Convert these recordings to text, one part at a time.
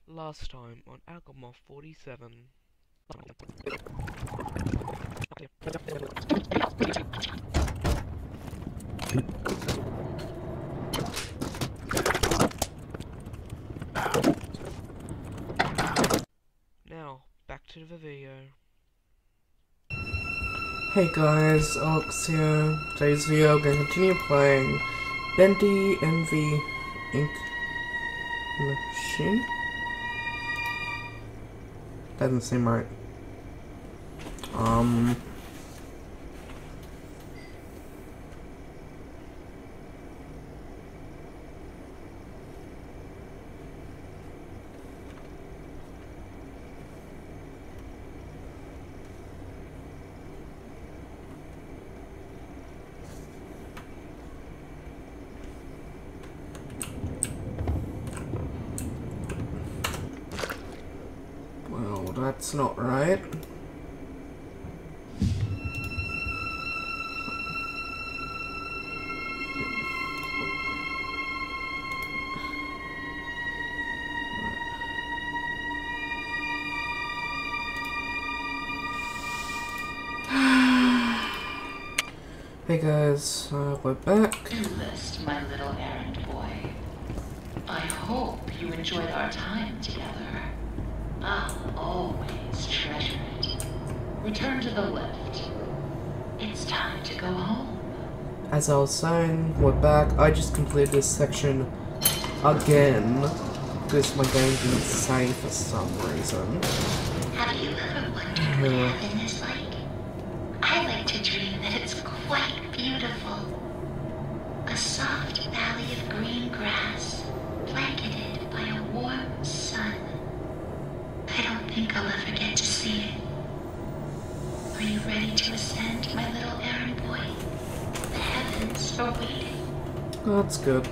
Last time on Algomoth 47. Now, back to the video. Hey guys, Alex here. Today's video, I'm going to continue playing Bendy Envy Ink Machine. Doesn't seem right. Well, that's not right. Hey guys, we're back. List, my little errand boy. I hope you enjoyed our time together. I'll always treasure it. Return to the lift. It's time to go home. As I was saying, we're back. I just completed this section again because my game didn't save for some reason. Have you ever wondered what heaven is like? I like to dream that it's quite beautiful. A soft valley of green grass, blanketed by a warm sun. I don't think I'll ever get to see it. Are you ready to ascend, my little errand boy? The heavens are waiting. That's good.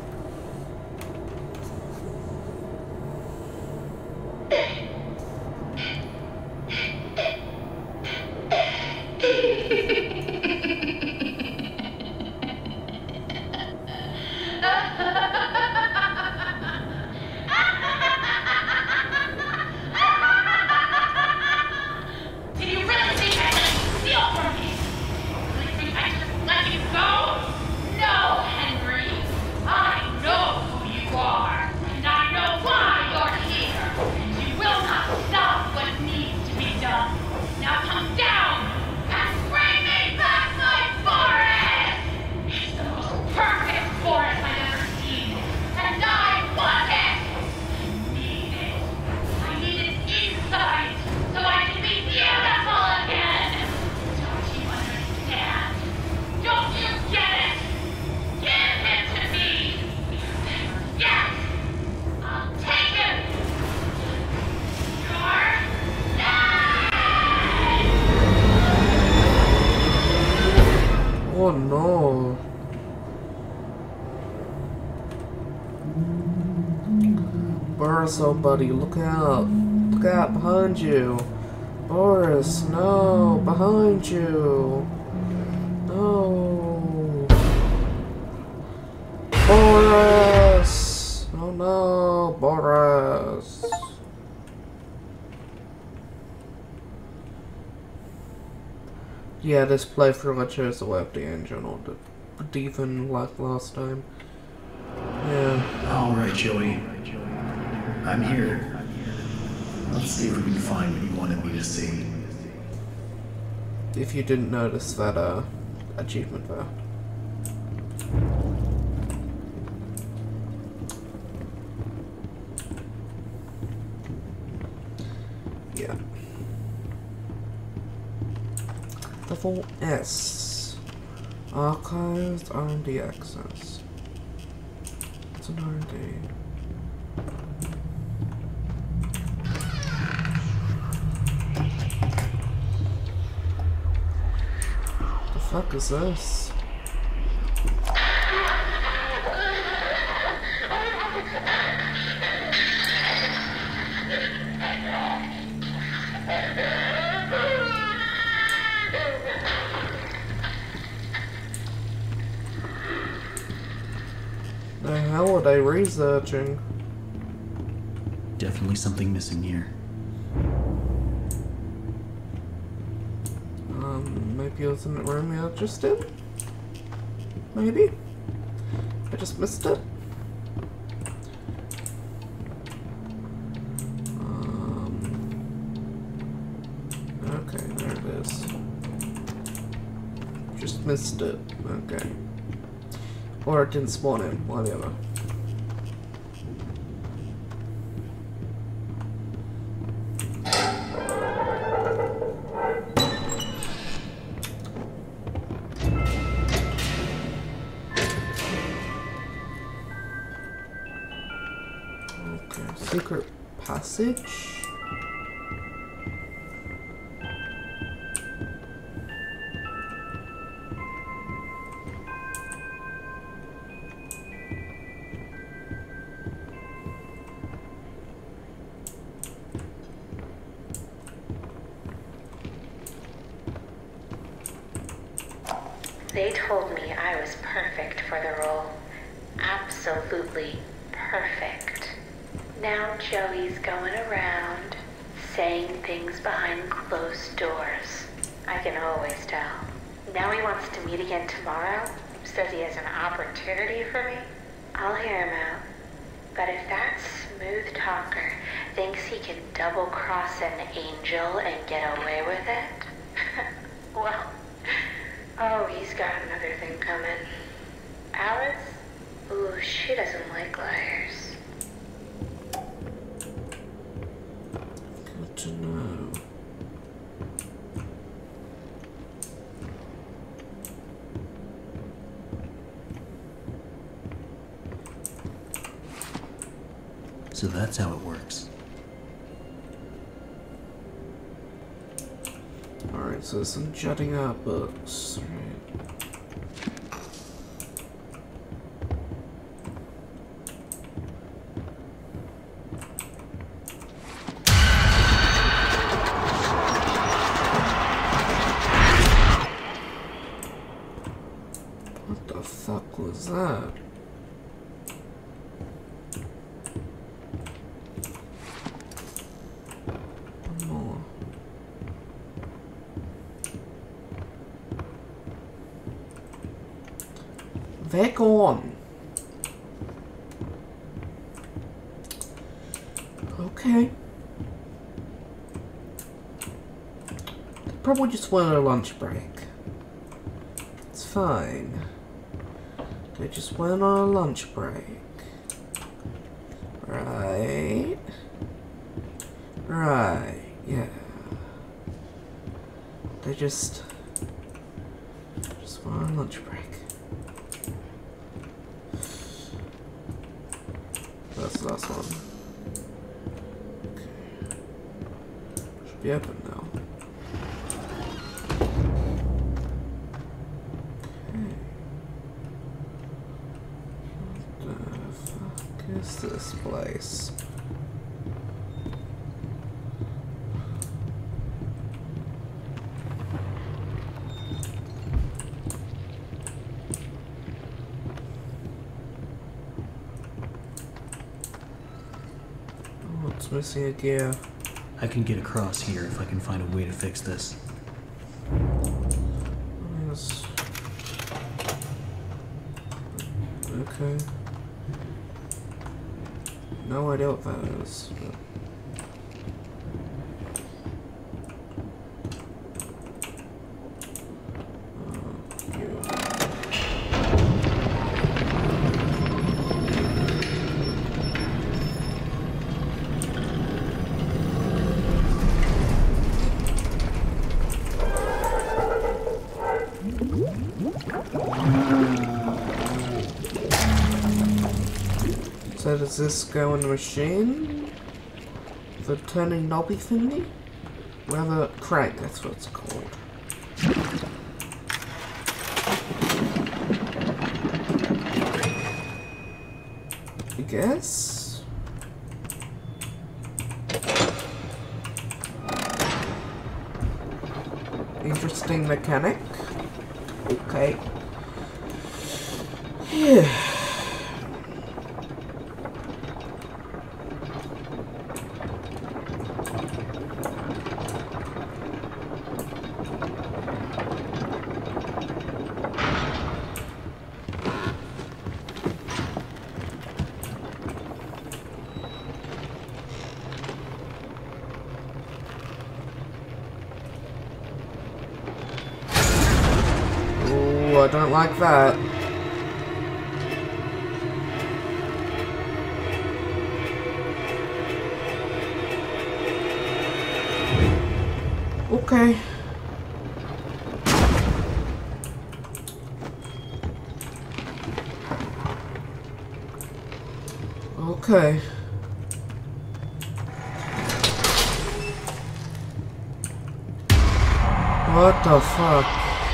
Did you really think I could steal from me? Really think I just let you go? No, Henry. I know who you are, and I know why you're here. And you will not stop what needs to be done. Now come down and bring me back my forest! It's the most perfect forest I've ever seen, and I want it! I need it inside, so I can be beautiful again! Don't you understand? Don't you get it? Give him to me! Yes! I'll take him! You're Oh no. Boris, oh buddy, look out. Look out behind you. Boris, no, behind you. No. Boris! Oh no, Boris. Yeah, this playthrough I chose the web the engine or the even like last time. Yeah. Alright, Joey. I'm here. Let's see if we can find what you wanted me to see. If you didn't notice that achievement there. Yeah. Level S. Archives R&D access. It's an R&D. The fuck is this? The hell are they researching? Definitely something missing here. Maybe it was in the room we were just in? Maybe? I just missed it? Okay, there it is. Just missed it. Okay. Or it didn't spawn in, whatever. Secret passage. They told me I was perfect for the role. Absolutely perfect. Now Joey's going around, saying things behind closed doors. I can always tell. Now he wants to meet again tomorrow, says he has an opportunity for me. I'll hear him out. But if that smooth talker thinks he can double-cross an angel and get away with it, well, oh, he's got another thing coming. Alice? Ooh, she doesn't like liars. Good to know. So that's how it works. Alright, so some jutting out books. Right. What the fuck was that? One more. They're gone. Okay. They probably just went on a lunch break. It's fine. They just went on a lunch break. Right. Right, yeah. They just went on a lunch break. That's the last one. Okay. Should be open now. Okay. What the fuck is this place? What's missing a gear? I can get across here if I can find a way to fix this. Yes. Okay. No idea what that is. But... So does this go in the machine? The turning knobby thingy? Rather, crank, that's what it's called. I guess? Interesting mechanic. Okay. Yeah. I don't like that. Okay. Okay. What the fuck?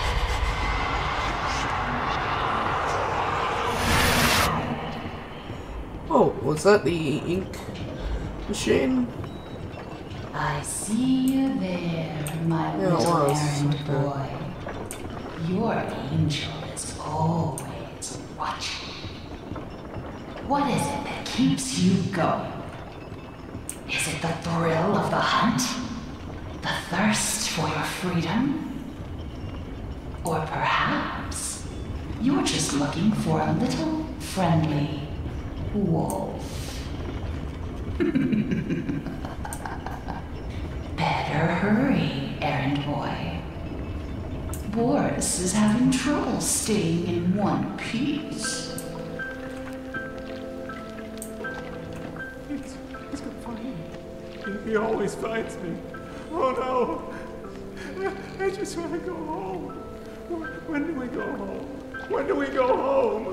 Oh, was that the ink machine? I see you there, my Yeah, it little was. errand Okay. boy. Your angel is always watching. What is it that keeps you going? Is it the thrill of the hunt? The thirst for your freedom? Or perhaps you're just looking for a little friendly wolf? Better hurry, errand boy. Boris is having trouble staying in one piece. He's gonna find me. He always finds me. Oh no! I just want to go home. When do we go home? When do we go home?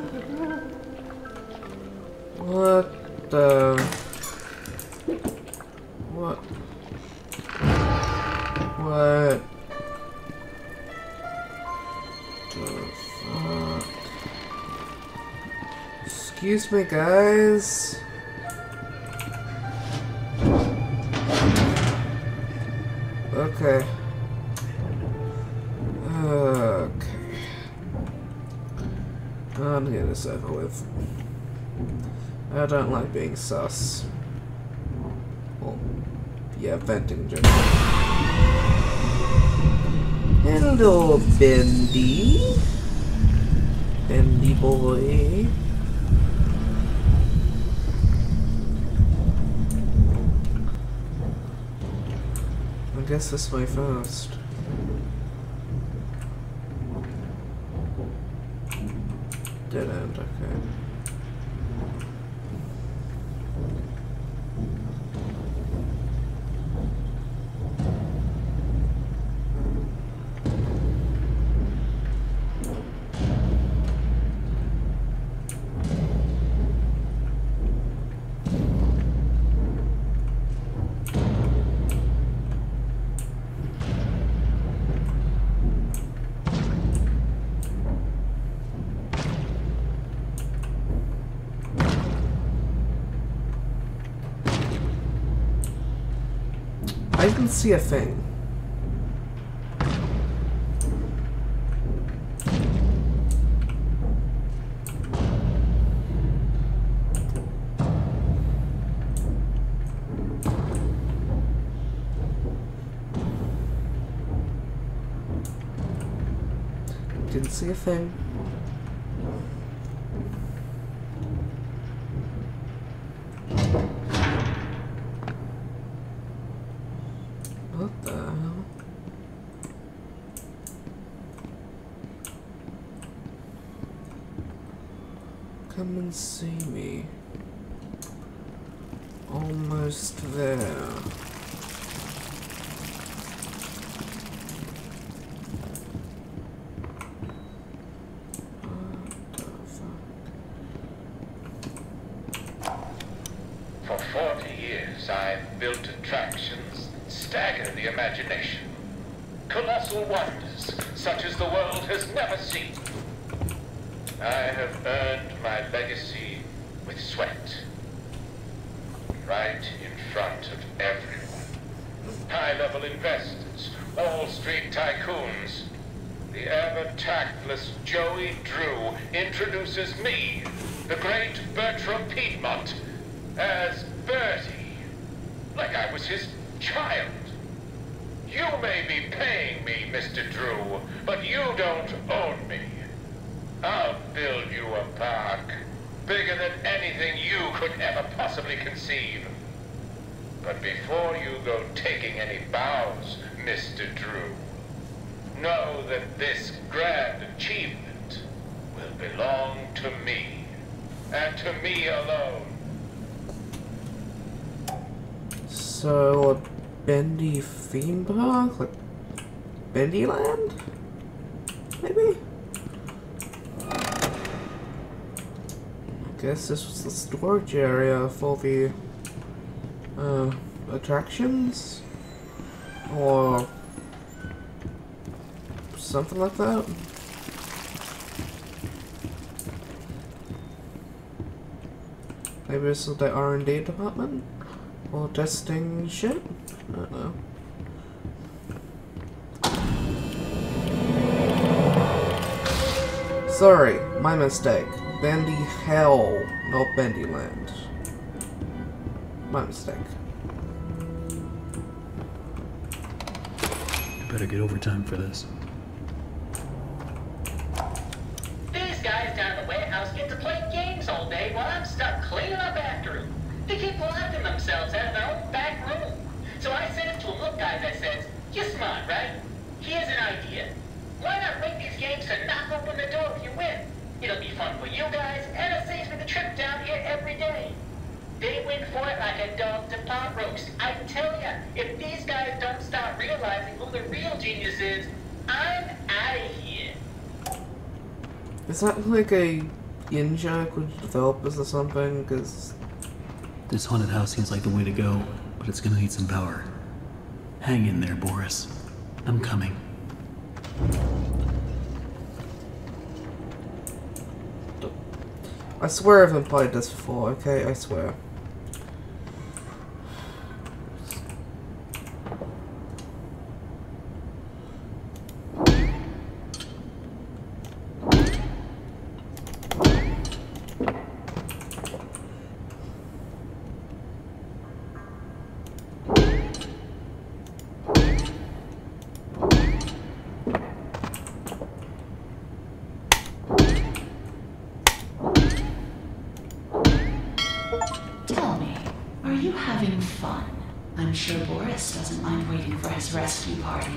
What the... What? What the fuck? Excuse me, guys. Okay. Okay. I'm gonna get this over with. I don't like being sus. Well, yeah, venting generally. Hello, Bendy. Bendy boy. I guess this way first. Dead end, okay. I didn't see a thing. Didn't see a thing. What the hell? Come and see me. Almost there. For 40 years, I've built attractions that stagger the imagination. Colossal wonders, such as the world has never seen. I have earned my legacy with sweat. Right in front of everyone. High-level investors, Wall Street tycoons. The ever-tactless Joey Drew introduces me, the great Bertram Piedmont, as Bertie, like I was his child. You may be paying me, Mr. Drew, but you don't own me. I'll build you a park, bigger than anything you could ever possibly conceive. But before you go taking any bows, Mr. Drew, know that this grand achievement will belong to me, and to me alone. So, a bendy theme park? Like, Bendy Land? Maybe? I guess this was the storage area for the, attractions? Or something like that? Maybe this is the R&D department? Or testing shit? I don't know. Sorry, my mistake. Bendy Hell, not Bendy Land. My mistake. You better get overtime for this. These guys down at the warehouse get to play games all day while I'm stuck cleaning up after them. They keep locking themselves out of their own back room. So I said it to them, look guys, I said, you're smart, right? Here's an idea. Why not rig these games to knock open the door if you win? It'll be fun for you guys, and it saves me the trip down here every day. They win for it like a dog to pot roast. I tell ya, if these guys don't start realizing who the real genius is, I'm out of here. Is that like a in-joke with developers or something? Because This haunted house seems like the way to go, but it's gonna need some power. Hang in there, Boris. I'm coming. I swear I haven't played this before, okay? I swear. Tell me, are you having fun? I'm sure Boris doesn't mind waiting for his rescue party.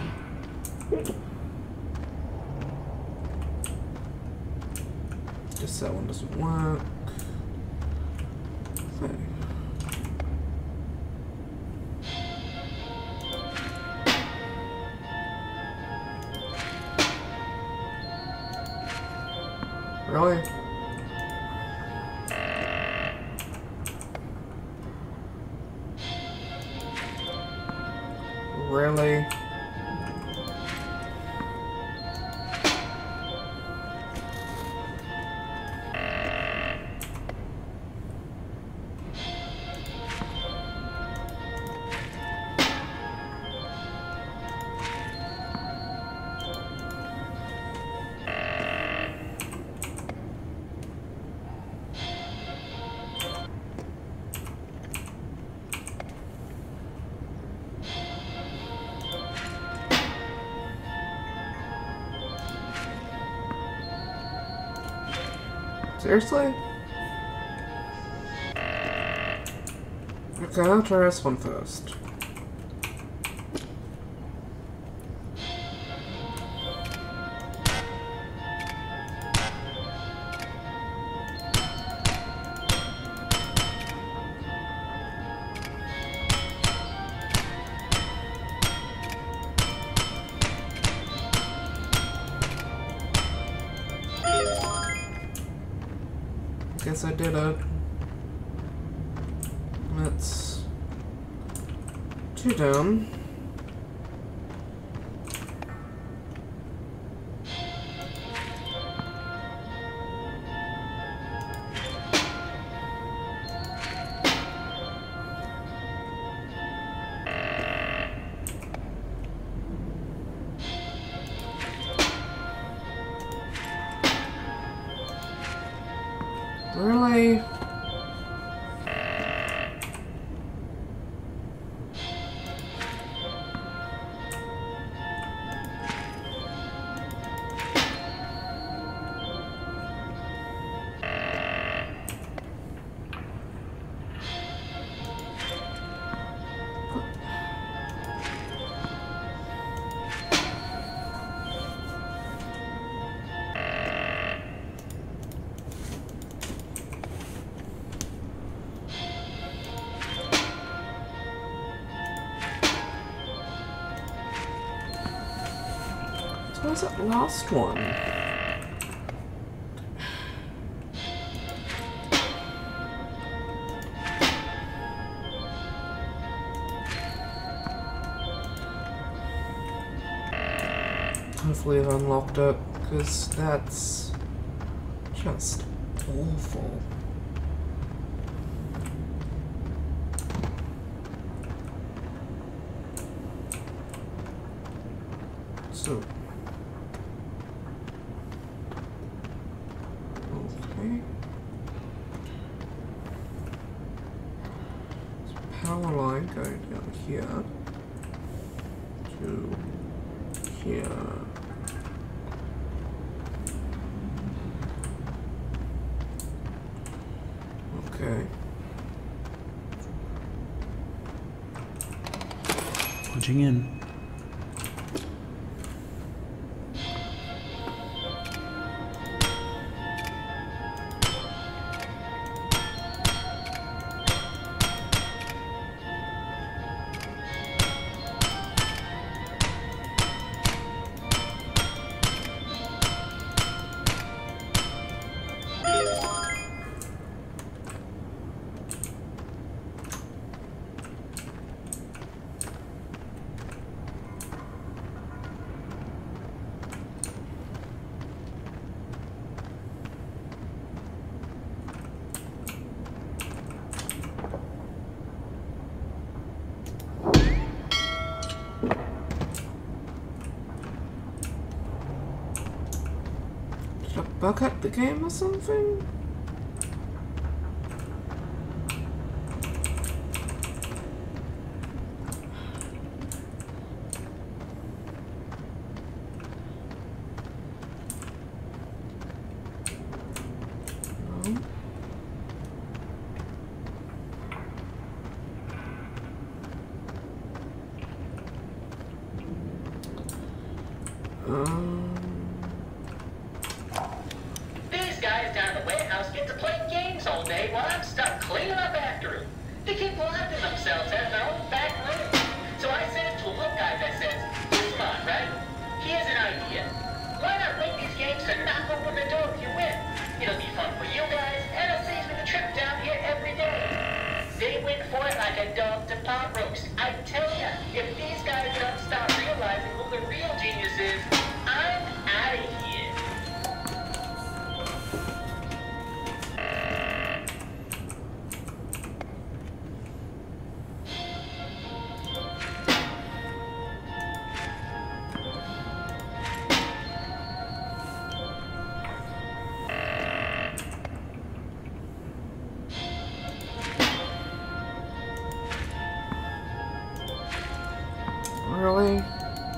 Guess that one doesn't work. Okay. Really? Really? Seriously? Okay, I'll try this one first. Guess I did it. That's 2 down. Really? was that last one? Hopefully I've unlocked it, because that's just awful. So, okay. There's a power line going down here to here. Okay. Punching in. Did I bug up the game or something? These guys down at the warehouse get to play games all day while I'm stuck cleaning up after them. They keep locking themselves out of their own back room. So I sent it to a little guy that says, "Smart, right? Here's an idea. Why not link these games to knock open the door if you win? It'll be fun for you guys, and it saves me the trip down here every day." They went for it like a dog to pot roast. I tell ya, if these guys don't start realizing who the real genius is, I'm out of here. Really?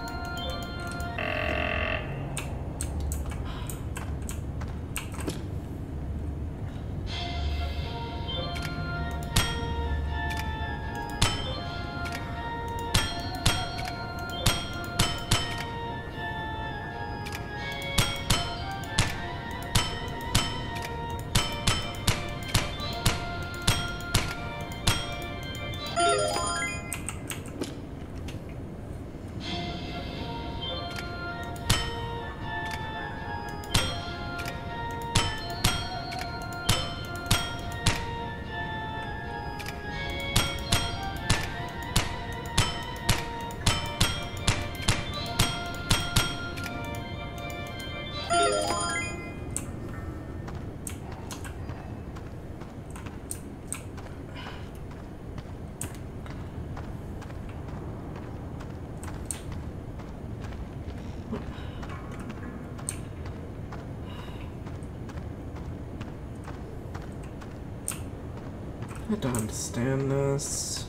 I don't understand this.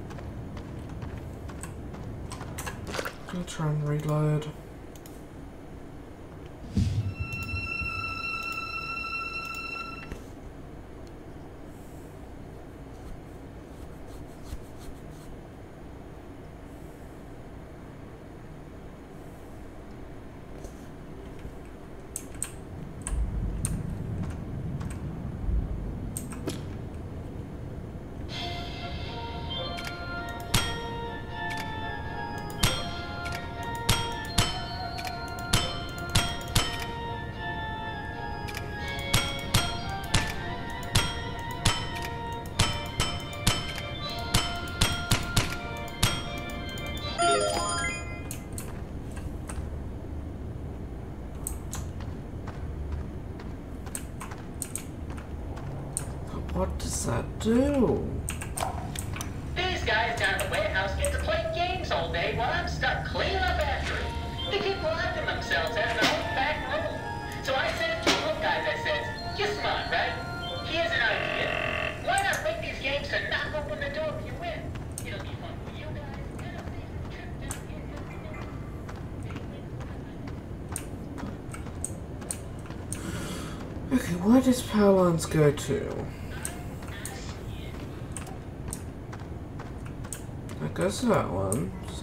I'll try and reload. What does that do? These guys down at the warehouse get to play games all day while I'm stuck cleaning up after them. They keep locking themselves out of their own back room. So I said to the guys, I said, you're smart, right? Here's an idea. Why not make these games to knock open the door if you win? It'll be fun for you guys, and a favorite trip down here every night. Okay, where does power lines go to? I guess that one, so...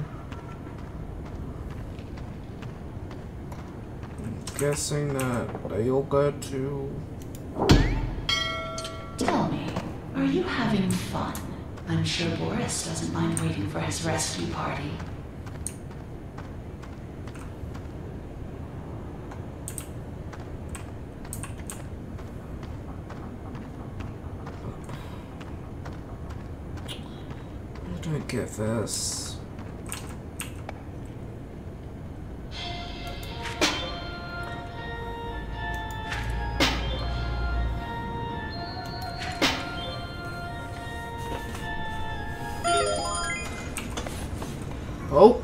I'm guessing that they all go to... Tell me, are you having fun? I'm sure Boris doesn't mind waiting for his rescue party. I don't get this. Oh!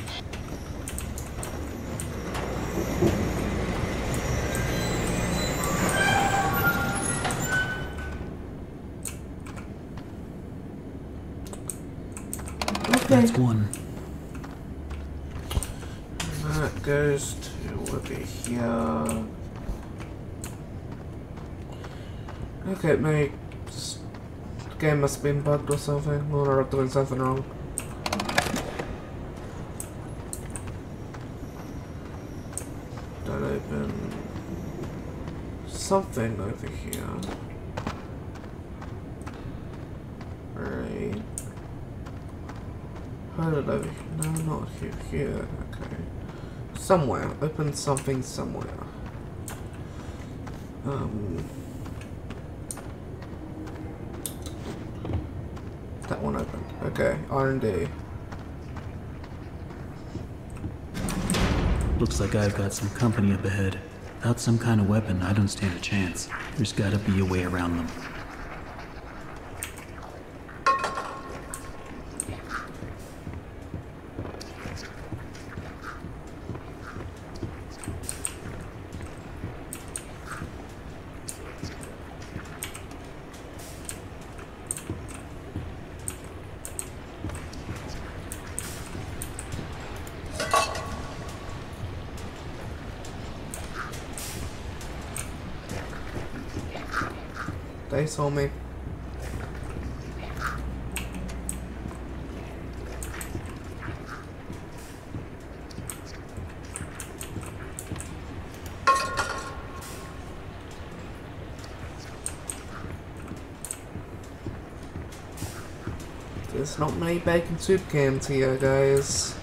That's one. That goes to over here. Okay, maybe the game must have been bugged or something, or I'm doing something wrong. That open something over here. Right. Hold it over here. No, not here. Here. Okay. Somewhere. Open something somewhere. That one opened. Okay. R&D. Looks like I've got some company up ahead. Without some kind of weapon, I don't stand a chance. There's gotta be a way around them. They saw me. There's not many bacon soup cans here, guys.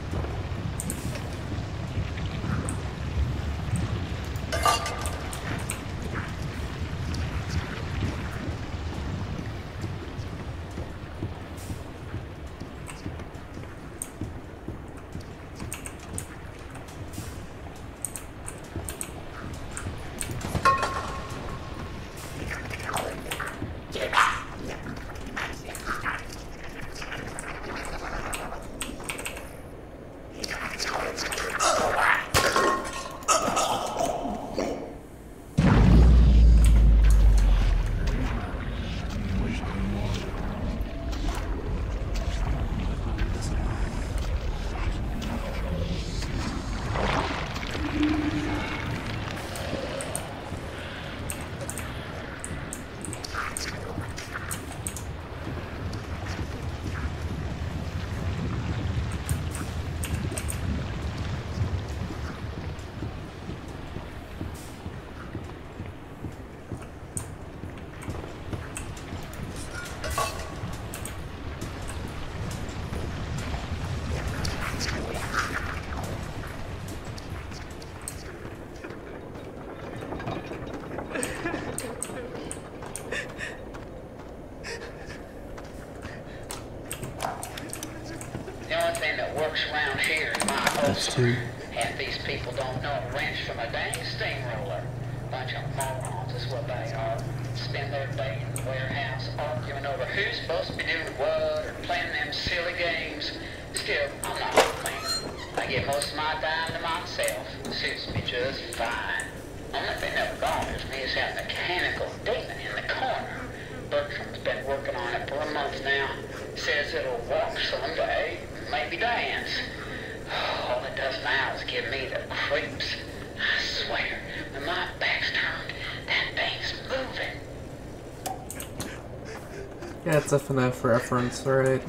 that works around here is my That's holster. two. Half these people don't know a wrench from a dang steamroller. Bunch of morons is what they are. Spend their day in the warehouse arguing over who's supposed to be doing what or playing them silly games. Still, I'm not complaining. I give most of my time to myself. Suits me just fine. Only thing that bothers me is that mechanical demon in the corner. Bertram's been working on it for a month now. Says it'll walk someday, maybe dance. All it does now is give me the creeps. I swear, when my back's turned, that thing's moving. Yeah, it's a FNAF reference, right?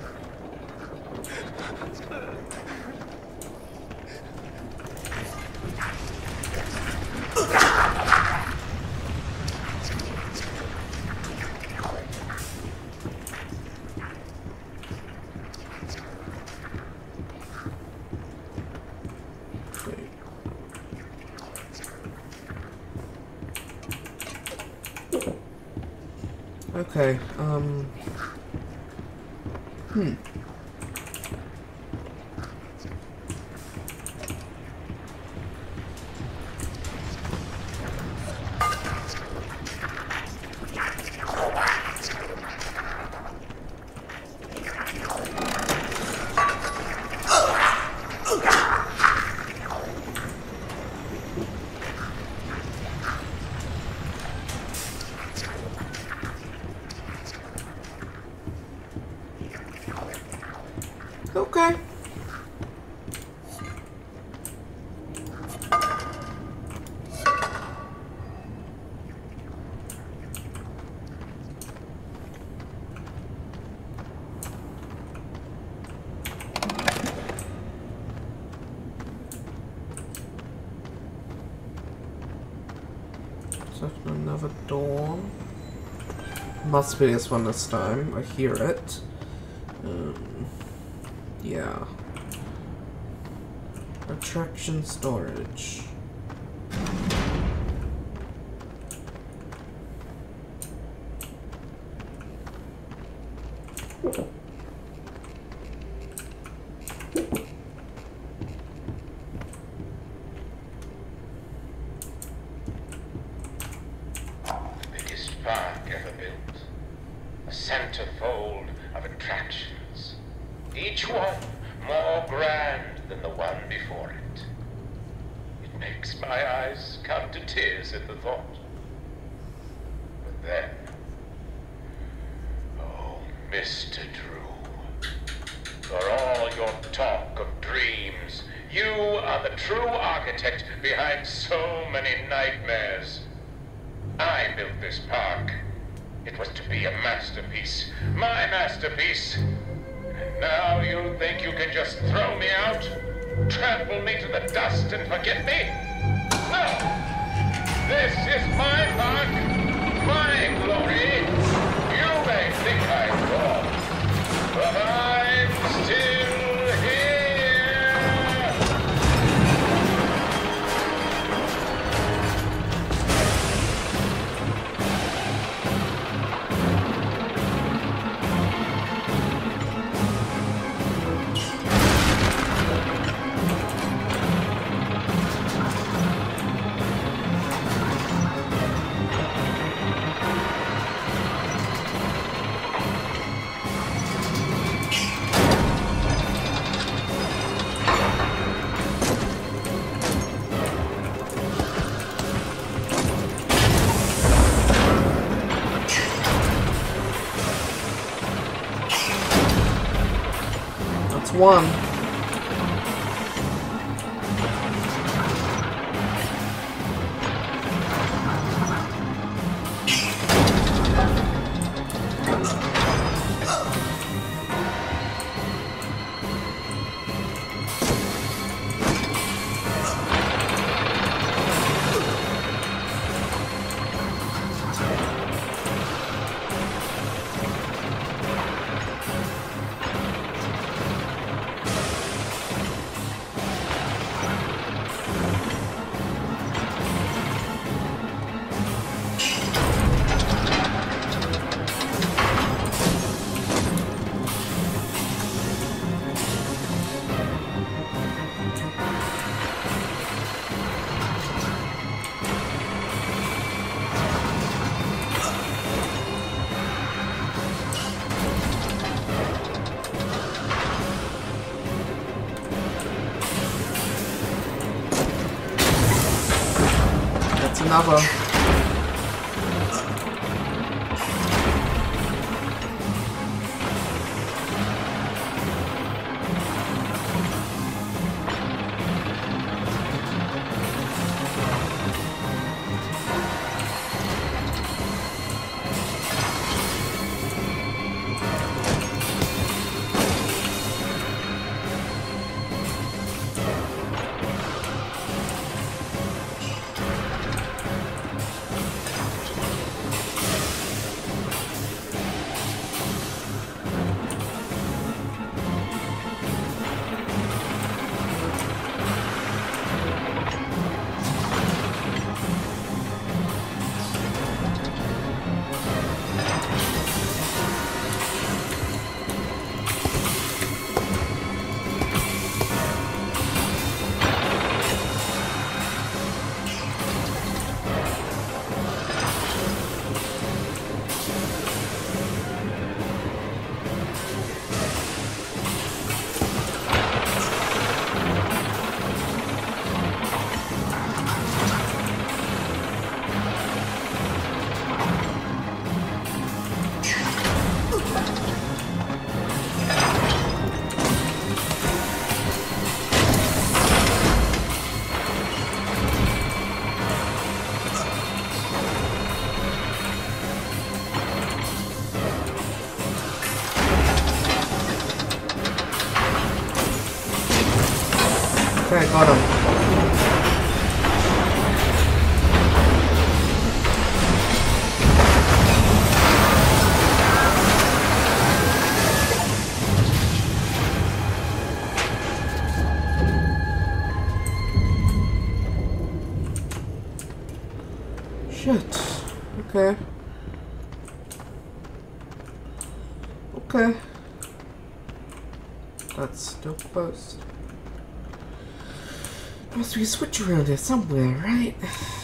Okay, okay. So another door. Must be this one this time. I hear it. Yeah. Attraction storage. Biggest park ever built. A centerfold of attractions. Each one more grand than the one before it. It makes my eyes come to tears at the thought. But then, oh, Mr. Drew, for all your talk of dreams, you are the true architect behind so many nightmares. I built this park. It was to be a masterpiece, my masterpiece. And now you think you can just throw me out? Trample me to the dust and forget me? No! This is my park, my glory. You may think I'm gone, but I'm still here. One. another. Okay, got him. Shit. Okay. Okay. That's still close. Must be a switch around here somewhere, right?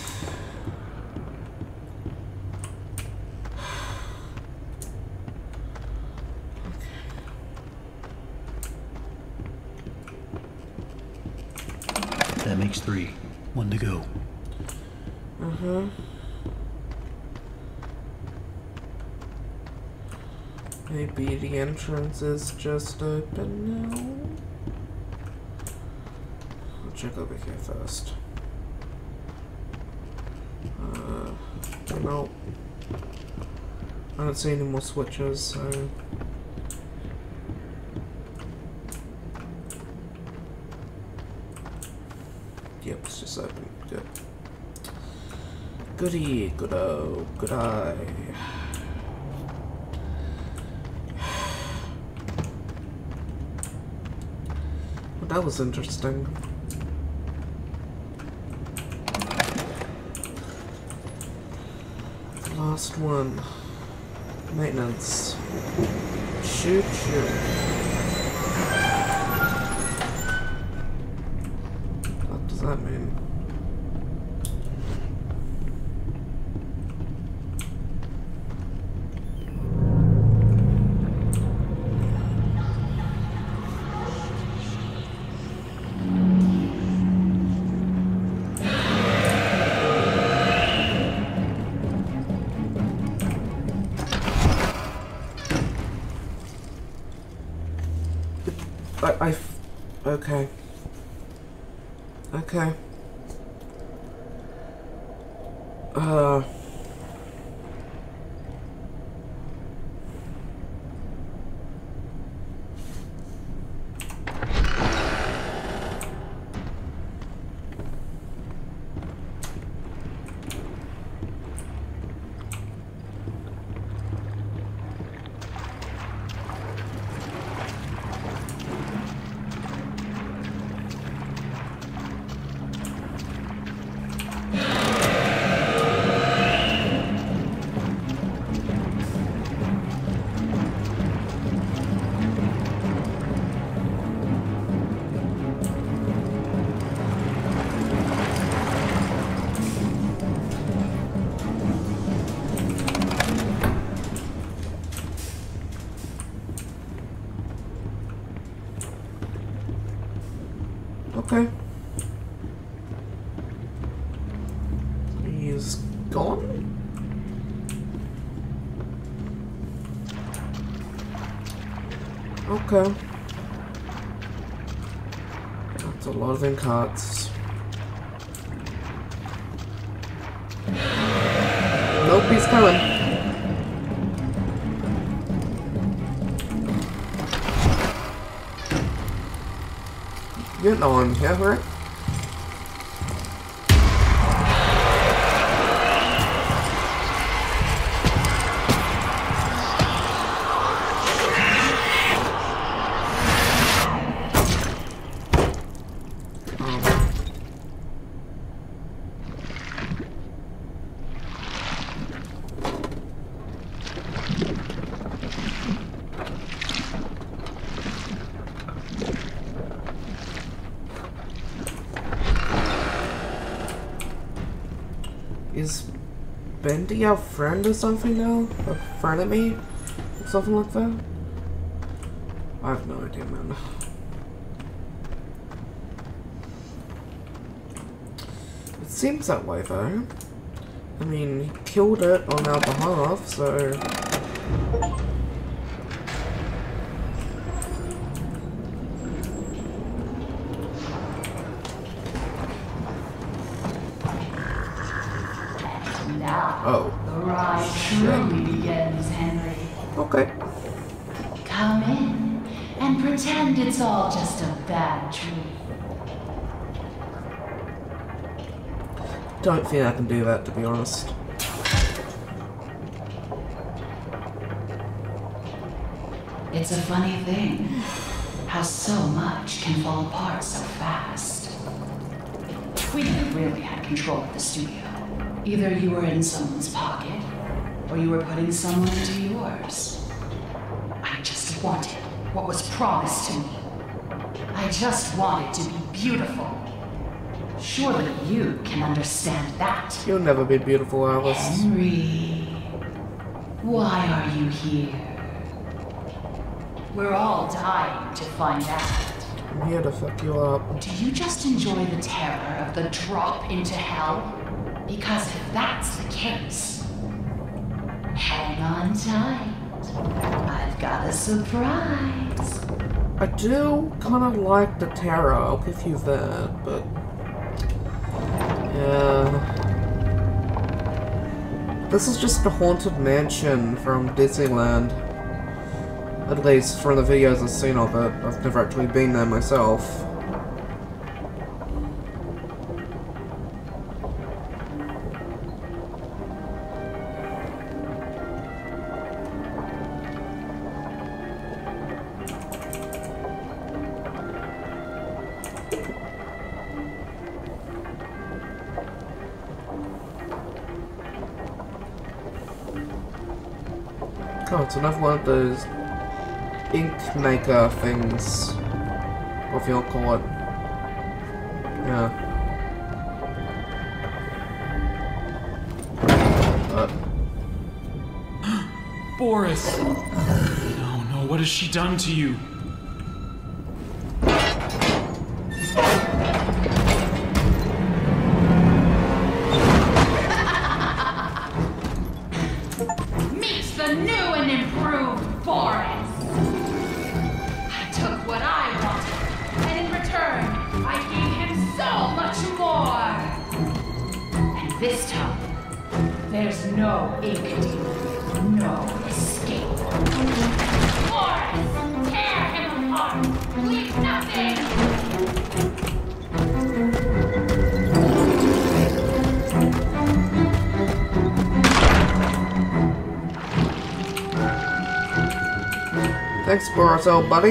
That makes 3. 1 to go. Maybe the entrance is just open now. I'll check over here first. No. I don't see any more switches, so... Yep, it's just open. Good. Goody, good-o, good eye. Well, that was interesting. Last one. Maintenance. Shoot. What does that mean? Okay. Okay. Okay. Please. Okay. That's a lot of ink cards. Nope, he's coming. Getting on, yeah, right? Is Bendy our friend or something now? A frenemy? Or something like that? I have no idea, man. It seems that way, though. I mean, he killed it on our behalf, so... Now, the ride truly begins, Henry. Okay. Come in and pretend it's all just a bad dream. Don't think I can do that, to be honest. It's a funny thing, how so much can fall apart so fast. We never really had control of the studio. Either you were in someone's pocket, or you were putting someone into yours. I just wanted what was promised to me. I just wanted to be beautiful. Surely you can understand that. You'll never be beautiful, Alice. Henry, why are you here? We're all dying to find out. I'm here to fuck you up. Do you just enjoy the terror of the drop into hell? Because if that's the case, hang on tight. I've got a surprise. I do kind of like the terror, I'll give you that, but... yeah... This is just a haunted mansion from Disneyland. At least from the videos I've seen of it. I've never actually been there myself. Oh, it's another one of those ink maker things. What if you want to call it. Yeah. Boris! No, what has she done to you? This time, there's no ink demon, no escape. Boris, tear him apart! Leave nothing! Thanks, Boris, old buddy.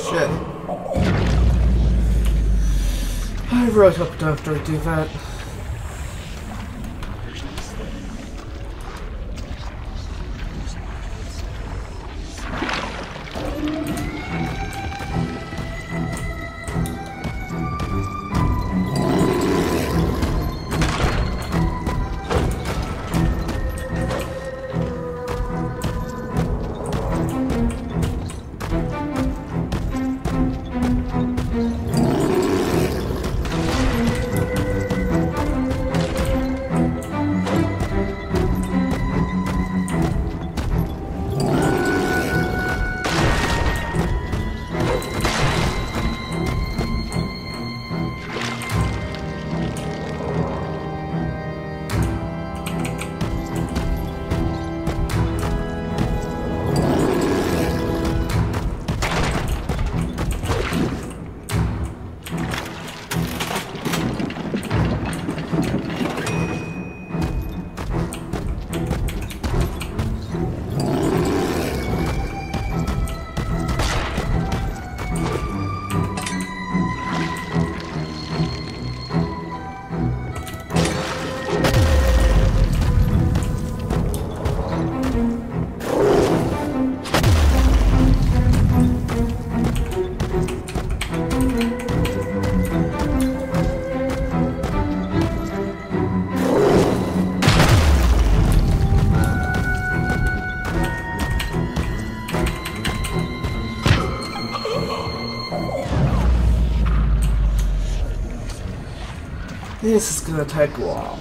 Shit. I really hope I don't have to do that. This is gonna take a while.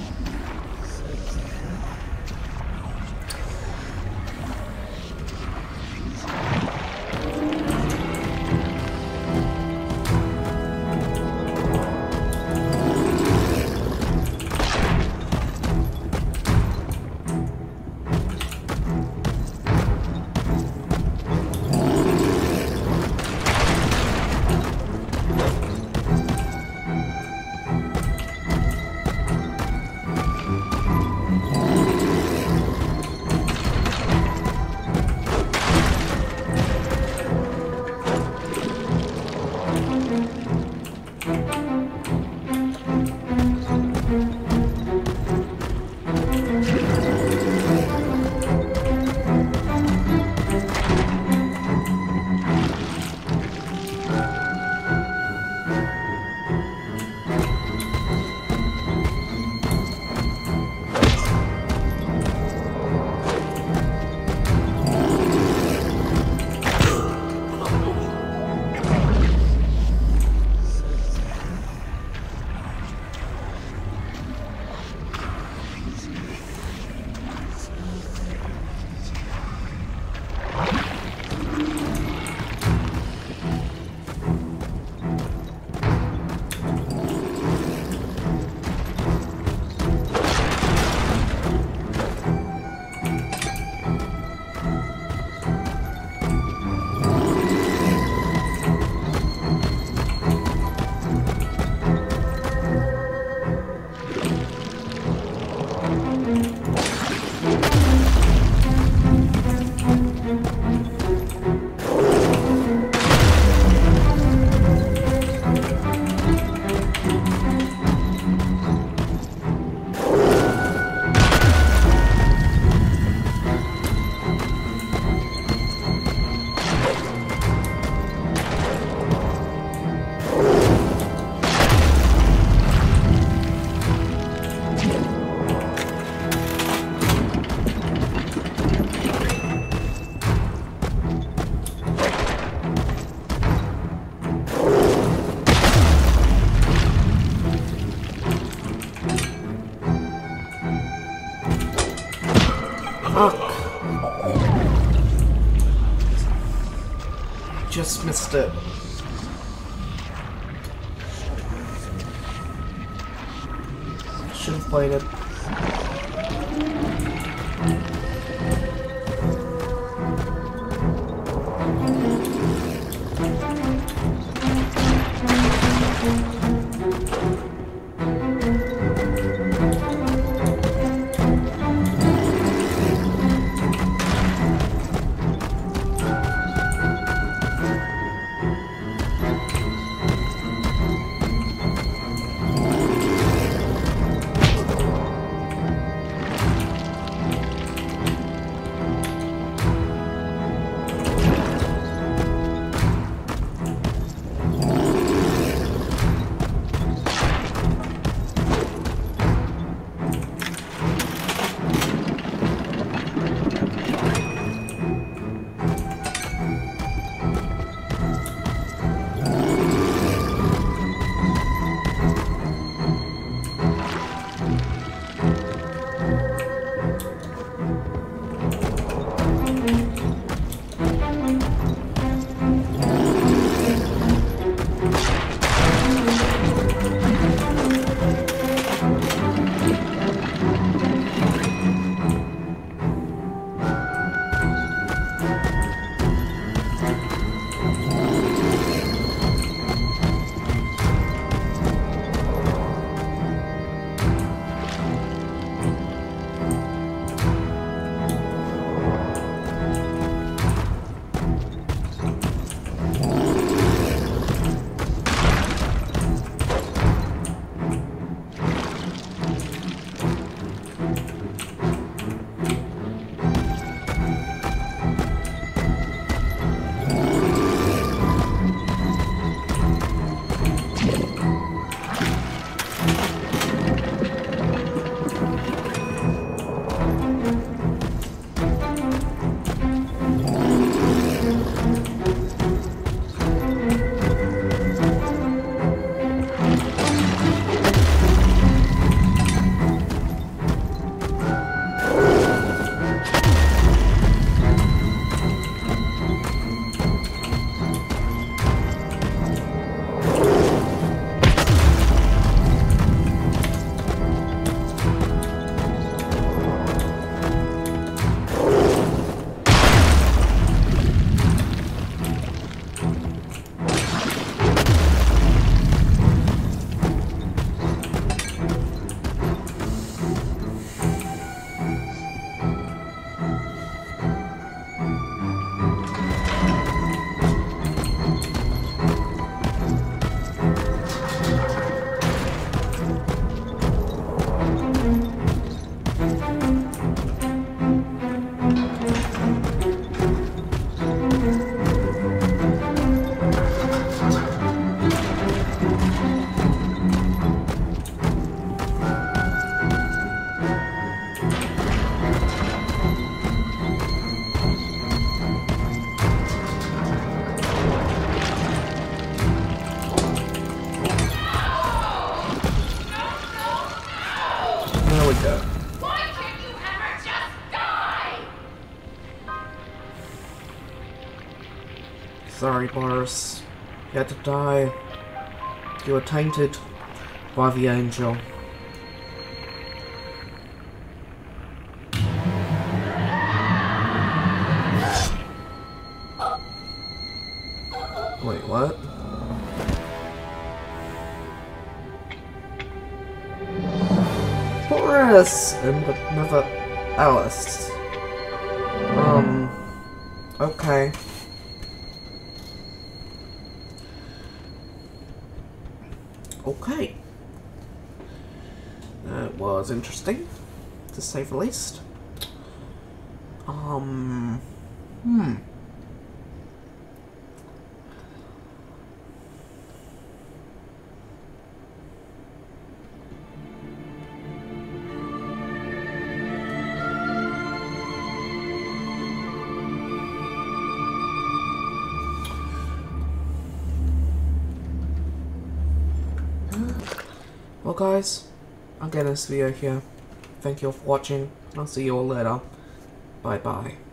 Just missed it. Should have played it. Sorry, Boris. You had to die. You were tainted by the angel. Wait, what? Boris! And another Alice. Okay. Okay. That was interesting, to say the least. Well guys, I'll get this video here. Thank you all for watching, and I'll see you all later. Bye bye.